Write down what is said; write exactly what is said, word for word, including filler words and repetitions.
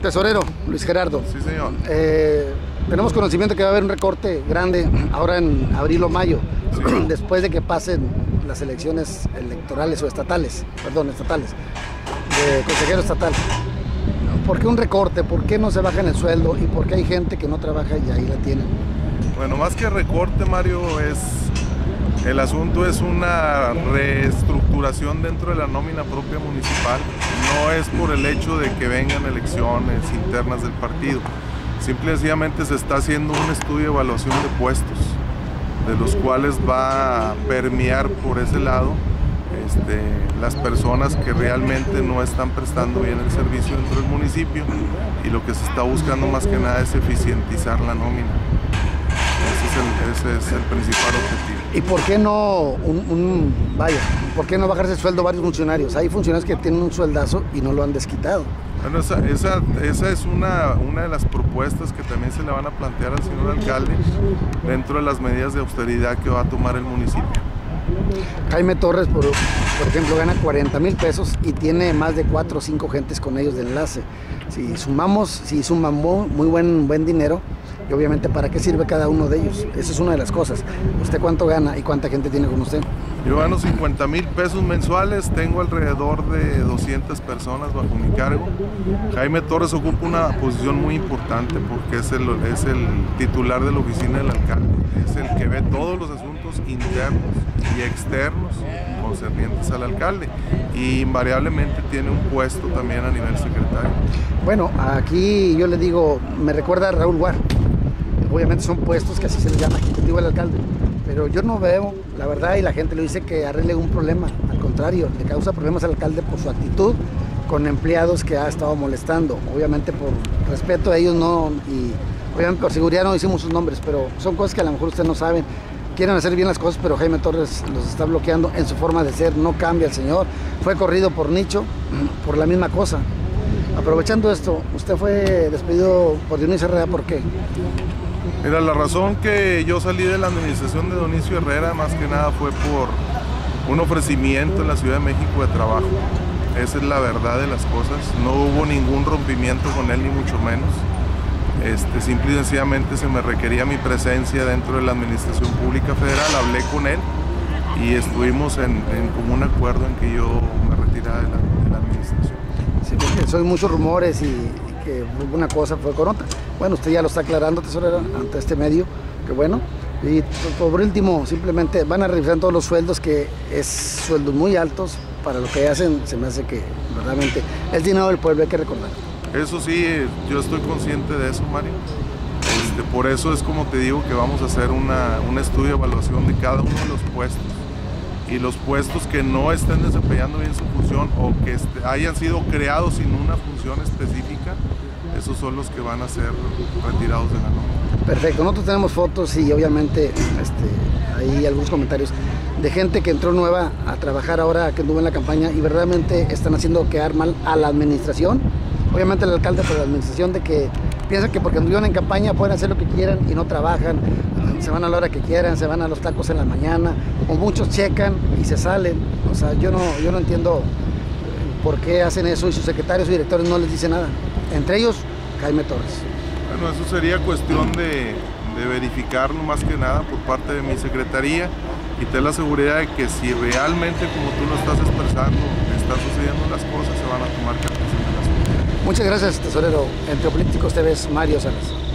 Tesorero, Luis Gerardo. Sí, señor. Eh, tenemos conocimiento que va a haber un recorte grande ahora en abril o mayo, sí. Después de que pasen las elecciones electorales o estatales, perdón, estatales, de consejero estatal. ¿Por qué un recorte? ¿Por qué no se baja en el sueldo? ¿Y por qué hay gente que no trabaja y ahí la tienen? Bueno, más que recorte, Mario, es el asunto es una reestructuración dentro de la nómina propia municipal. No es por el hecho de que vengan elecciones internas del partido. Simple y sencillamente se está haciendo un estudio de evaluación de puestos, de los cuales va a permear por ese lado este, las personas que realmente no están prestando bien el servicio dentro del municipio, y lo que se está buscando más que nada es eficientizar la nómina. Ese es el, ese es el principal objetivo. ¿Y por qué no, un, un, vaya, por qué no bajarse el sueldo a varios funcionarios? Hay funcionarios que tienen un sueldazo y no lo han desquitado. Bueno, esa, esa, esa es una, una de las propuestas que también se le van a plantear al señor alcalde dentro de las medidas de austeridad que va a tomar el municipio. Jaime Torres, por, por ejemplo, gana cuarenta mil pesos y tiene más de cuatro o cinco gentes con ellos de enlace. Si sumamos, si sumamos muy buen, buen dinero, y obviamente para qué sirve cada uno de ellos. Esa es una de las cosas. ¿Usted cuánto gana y cuánta gente tiene con usted? Yo gano cincuenta mil pesos mensuales, tengo alrededor de doscientas personas bajo mi cargo. Jaime Torres ocupa una posición muy importante porque es el, es el titular de la oficina del alcalde, es el que ve todos los asuntos internos y externos concernientes al alcalde, y invariablemente tiene un puesto también a nivel secretario. Bueno, aquí yo le digo, me recuerda a Raúl Guar. Obviamente son puestos que así se les llama ejecutivo del alcalde, pero yo no veo, la verdad, y la gente le dice que arregle un problema. Al contrario, le causa problemas al alcalde por su actitud con empleados que ha estado molestando. Obviamente por respeto a ellos no, y obviamente por seguridad no hicimos sus nombres, pero son cosas que a lo mejor ustedes no saben. Quieren hacer bien las cosas, pero Jaime Torres los está bloqueando en su forma de ser. No cambia el señor, fue corrido por Nicho por la misma cosa. Aprovechando esto, usted fue despedido por Dionisio Herrera, ¿por qué? Mira, la razón que yo salí de la administración de Dionisio Herrera más que nada fue por un ofrecimiento en la Ciudad de México de trabajo. Esa es la verdad de las cosas. No hubo ningún rompimiento con él, ni mucho menos. Este, simple y sencillamente se me requería mi presencia dentro de la Administración Pública Federal. Hablé con él y estuvimos en, en común acuerdo en que yo me retirara de la, de la administración. Sí, porque son muchos rumores y, y que una cosa fue con otra. Bueno, usted ya lo está aclarando, tesorero, ante este medio, que bueno. Y por último, simplemente van a revisar todos los sueldos, que es sueldos muy altos para lo que hacen. Se me hace que verdaderamente es dinero del pueblo, hay que recordar. Eso sí, yo estoy consciente de eso, Mario. Este, por eso es como te digo que vamos a hacer una, un estudio de evaluación de cada uno de los puestos. Y los puestos que no estén desempeñando bien su función o que este, hayan sido creados sin una función específica, esos son los que van a ser retirados de la nómina. Perfecto, nosotros tenemos fotos y obviamente este, hay algunos comentarios de gente que entró nueva a trabajar ahora que anduvo en la campaña y verdaderamente están haciendo quedar mal a la administración, obviamente el alcalde, pero la administración, de que piensan que porque anduvieron en campaña pueden hacer lo que quieran y no trabajan, se van a la hora que quieran, se van a los tacos en la mañana, o muchos checan y se salen. O sea, yo no, yo no entiendo por qué hacen eso y sus secretarios y directores no les dicen nada. Entre ellos, Jaime Torres. Bueno, eso sería cuestión de, de verificarlo más que nada por parte de mi secretaría y tener la seguridad de que si realmente, como tú lo estás expresando, están sucediendo las cosas, se van a tomar cartas en el asunto. Muchas gracias, tesorero. Entre Políticos T V, Mario Salas.